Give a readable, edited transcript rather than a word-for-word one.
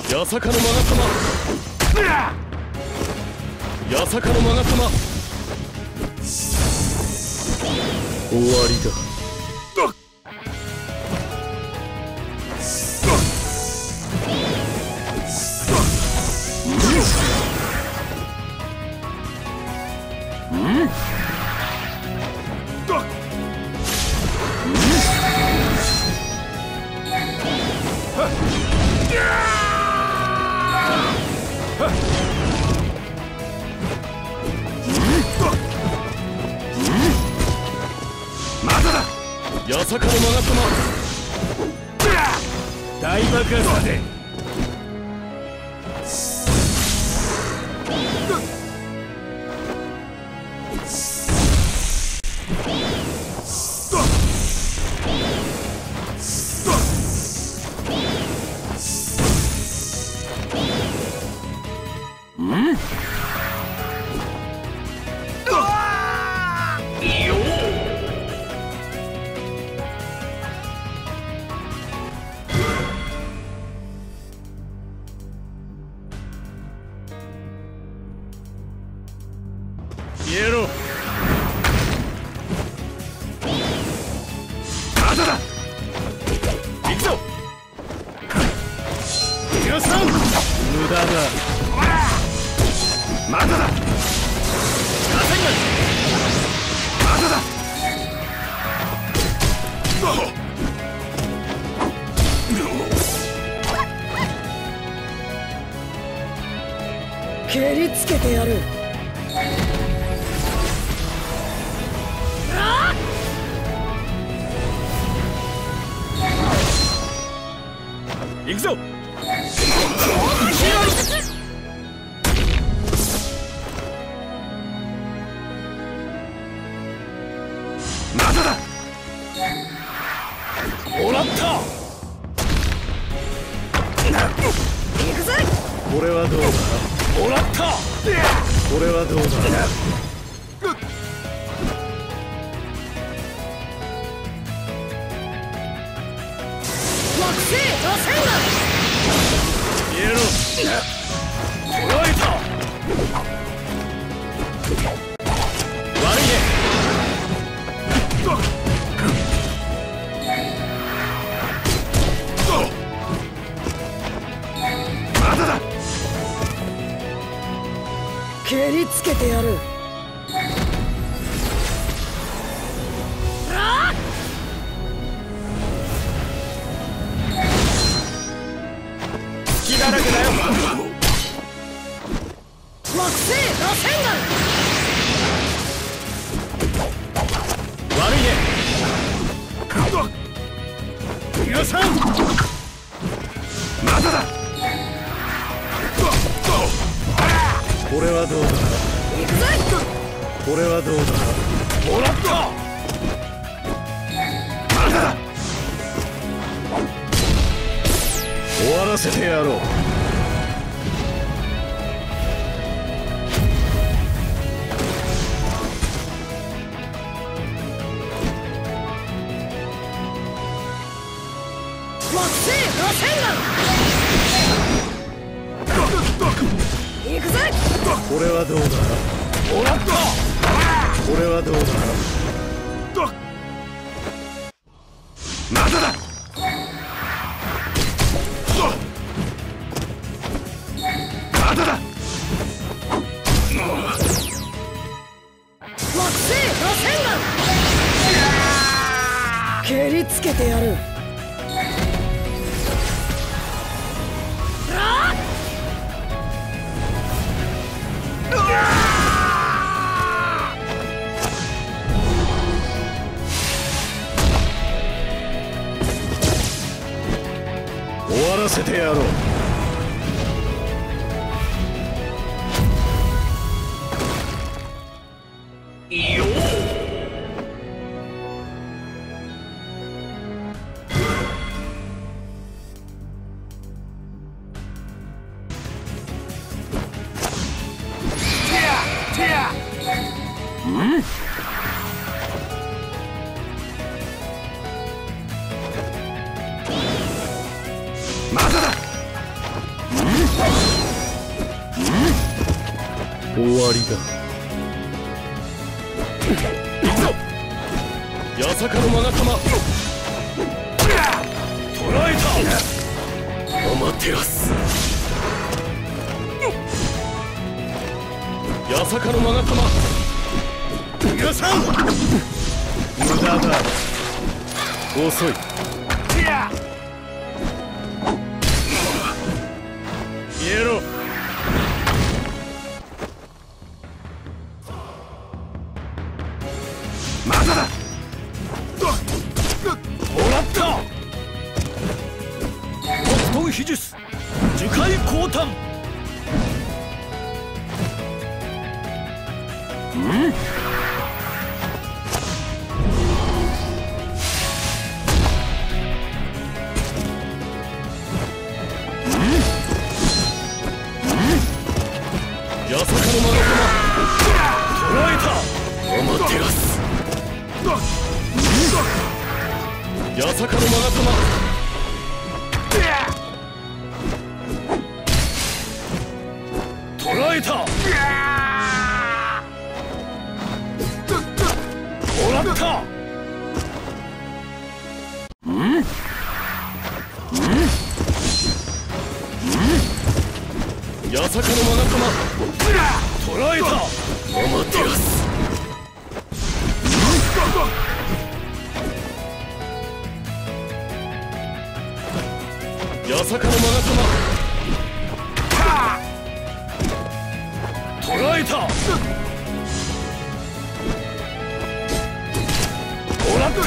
八坂のマガ様、八坂のマガ様、終わりだ。八坂のマガ様、大爆発だぜ。消えろ。まだだ。行くぞ。許さん。無駄だ。まだだ。ガセンガン。まだだ。 蹴りつけてやる。 行くぞ。まだだ。もらった。 行くぜ。 これはどうだ。もらった。これはどうだ。 惑星螺旋丸。 消えろ。捉えた。悪いね。まだだ。 蹴りつけてやる。 隙だらけだよ。 惑星螺旋悪いね。皆さん。まだだ。これはどうだ。 行くぜ。 これはどうだ。もらった。まだだ。終わらせてやろう。 惑星螺旋丸。行くぜ。 これはどうだ。もらった。これはどうだ。まだだ。まだだ。 惑星螺旋丸。蹴りつけてやる。 終わらせてやろう。よっ。まだだ。 終わりだ。行くぞ。八坂の勾玉。捕らえた。アマテラス。八坂の勾玉。皆さん無駄だ。遅い。消えろ。まだだ。もらった。北東秘術樹海降誕。八坂の勾玉。捕らえた。アマテラス。八坂の勾玉。捕らえた。もらった。八坂の勾玉。捕らえた。アマテラス。八坂の勾玉。捕らえた。もらった。